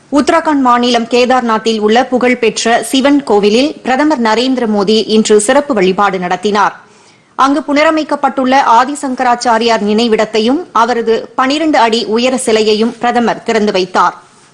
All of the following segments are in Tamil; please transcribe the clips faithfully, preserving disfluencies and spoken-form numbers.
உத்தரகாண்ட் மாநிலம் கேதார்நாத்தில் உள்ள புகழ்பெற்ற சிவன் கோவிலில் பிரதமர் நரேந்திர மோடி இன்று சிறப்பு வழிபாடு நடத்தினார். அங்கு புனரமைக்கப்பட்டுள்ள ஆதிசங்கராச்சாரியார் நினைவிடத்தையும் அவரது பனிரண்டு அடி உயர சிலையையும் பிரதமர் திறந்து வைத்தார்.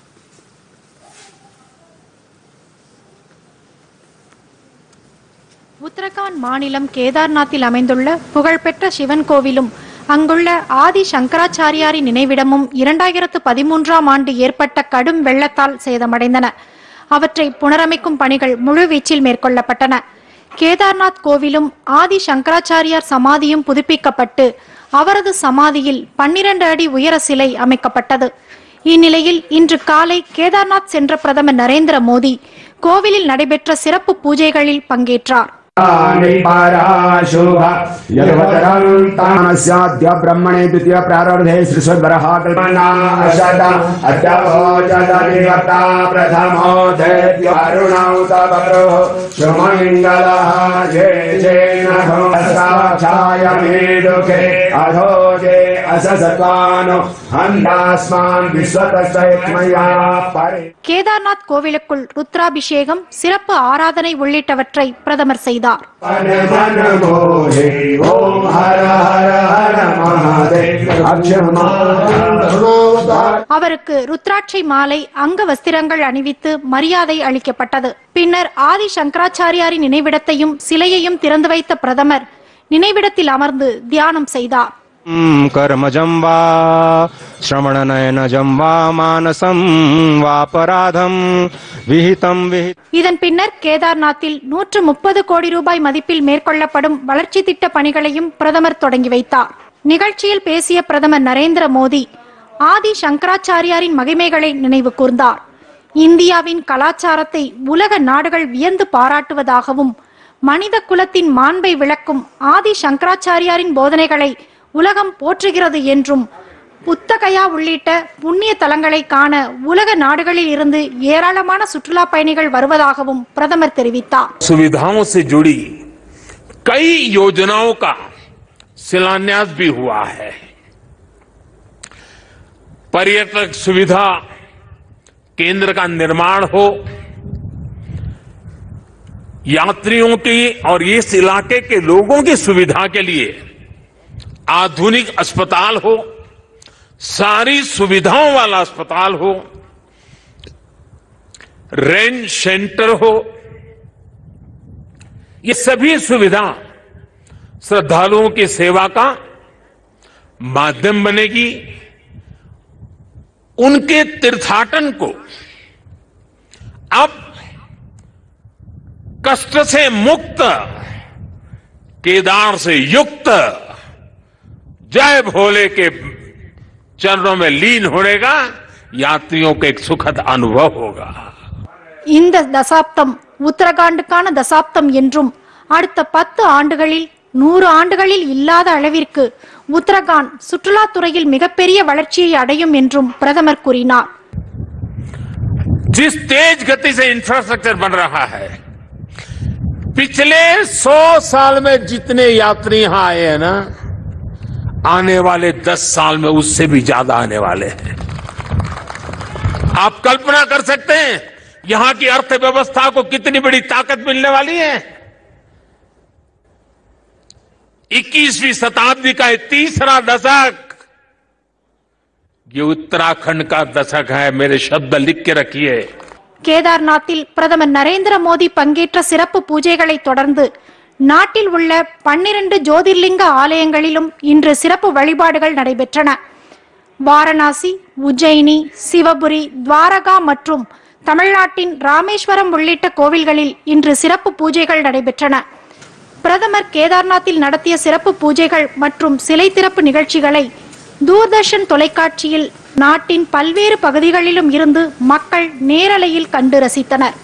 உத்தரகாண்ட் மாநிலம் கேதார்நாத்தில் அமைந்துள்ள புகழ்பெற்ற சிவன் கோவிலும் அங்குள்ள ஆதி சங்கராச்சாரியாரின் நினைவிடமும் இரண்டாயிரத்து பதிமூன்றாம் ஆண்டு ஏற்பட்ட கடும் வெள்ளத்தால் சேதமடைந்தன. அவற்றை புனரமைக்கும் பணிகள் முழுவீச்சில் மேற்கொள்ளப்பட்டன. கேதார்நாத் கோவிலும் ஆதி சங்கராச்சாரியார் சமாதியும் புதுப்பிக்கப்பட்டு அவரது சமாதியில் பன்னிரண்டு அடி உயர சிலை அமைக்கப்பட்டது. இந்நிலையில் இன்று காலை கேதார்நாத் சென்ற பிரதமர் நரேந்திர மோடி கோவிலில் நடைபெற்ற சிறப்பு பூஜைகளில் பங்கேற்றார். ब्रह्मणे द्वितीय प्रारब्धे श्रीश्वरः कल्पना अशदा अद्यावोचदनिवता प्रथमो दैत्यरुणौतवरो शुमङ्गलः ये चेनहो साक्षाय मेदुखे अधो जे अससत्वानो हन्दास्मान् विश्वतस्मया परे. கேதார்நாத் கோவிலுக்குள் ருத்ராபிஷேகம், சிறப்பு ஆராதனை உள்ளிட்டவற்றை பிரதமர் செய்தார். அவருக்கு ருத்ராட்சை மாலை, அங்க வஸ்திரங்கள் அணிவித்து மரியாதை அளிக்கப்பட்டது. பின்னர் ஆதி சங்கராச்சாரியாரின் நினைவிடத்தையும் சிலையையும் திறந்து வைத்த பிரதமர் நினைவிடத்தில் அமர்ந்து தியானம் செய்தார். कर्मजं वा श्रवणनयनजं वा मानसं वापराधं विहितं विहित. இதன் பின்னர் கேதார்நாத்தில் நூற்று முப்பது கோடி ரூபாய் மதிப்பில் மேற்கொள்ளப்படும் வளர்ச்சி திட்ட பணிகளையும் பிரதமர் தொடங்கி வைத்தார். நிகழ்ச்சியில் பேசிய பிரதமர் நரேந்திர மோடி ஆதி சங்கராச்சாரியாரின் மகிமைகளை நினைவு கூர்ந்தார். இந்தியாவின் கலாச்சாரத்தை உலக நாடுகள் வியந்து பாராட்டுவதாகவும் மனித குலத்தின் மாண்பை விளக்கும் ஆதி சங்கராச்சாரியாரின் போதனைகளை உலகம் போற்றுகிறது என்றும் புத்தகயா உள்ளிட்ட புண்ணிய தலங்களை காண உலக நாடுகளில் இருந்து ஏராளமான சுற்றுலா பயணிகள் வருவதாகவும் பிரதமர் தெரிவித்தார். सुविधाओं से जुड़ी कई योजनाओं का शिलान्यास भी हुआ है. पर्यटक सुविधा केंद्र का निर्माण हो, यात्रियों की और इस इलाके के लोगों की सुविधा के लिए आधुनिक अस्पताल हो, सारी सुविधाओं वाला अस्पताल हो, रेंज सेंटर हो, ये सभी सुविधा श्रद्धालुओं की सेवा का माध्यम बनेगी. उनके तीर्थाटन को अब कष्ट से मुक्त, केदार से युक्त जय भोले के चरणों में लीन होने का यात्रियों को एक सुखद अनुभव होगा. இந்த தசாப்தம் உத்தரகாண்டுக்கான தசாப்தம் என்றும் அடுத்த பத்து ஆண்டுகளில் நூறு ஆண்டுகளில் இல்லாத அளவிற்கு உத்தரகாண்ட் சுற்றுலாத்துறையில் மிகப்பெரிய வளர்ச்சியை அடையும் என்றும் பிரதமர் கூறினார். जिस तेज गति से इंफ्रास्ट्रक्चर बन रहा है, पिछले सौ साल में जितने यात्री यहां आए हैं ना, आने वाले दस साल में उससे भी ज्यादा आने वाले हैं. आप कल्पना कर सकते हैं यहां की अर्थव्यवस्था को कितनी बड़ी ताकत मिलने वाली है. इक्कीसवीं शताब्दी का ये तीसरा दशक, ये उत्तराखंड का दशक है. मेरे शब्द लिख के रखिए. கேதார்நாத்தில் பிரதமர் நரேந்திர மோடி பங்கேற்ற சிறப்பு பூஜைகளை தொடர்ந்து நாட்டில் உள்ள பன்னிரண்டு ஜோதிர்லிங்க ஆலயங்களிலும் இன்று சிறப்பு வழிபாடுகள் நடைபெற்றன. வாரணாசி, உஜ்ஜயினி, சிவபுரி, துவாரகா மற்றும் தமிழ்நாட்டின் ராமேஸ்வரம் உள்ளிட்ட கோவில்களில் இன்று சிறப்பு பூஜைகள் நடைபெற்றன. பிரதமர் கேதார்நாத்தில் நடத்திய சிறப்பு பூஜைகள் மற்றும் சிலை திறப்பு நிகழ்ச்சிகளை தூர்தர்ஷன் தொலைக்காட்சியில் நாட்டின் பல்வேறு பகுதிகளிலும் இருந்து மக்கள் நேரலையில் கண்டு ரசித்தனர்.